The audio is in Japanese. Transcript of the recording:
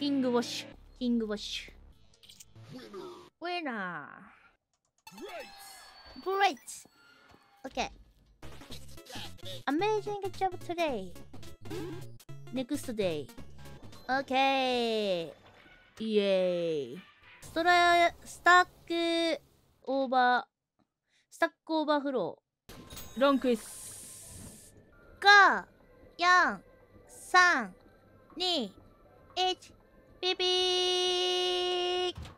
キングウォッシュ。キングウォッシュ。ウィナー。Great! Okay. Amazing job today. Next day. Okay. イエーイ。スタックオーバーフロー。ランク S。5、4、3、2、1、ピピー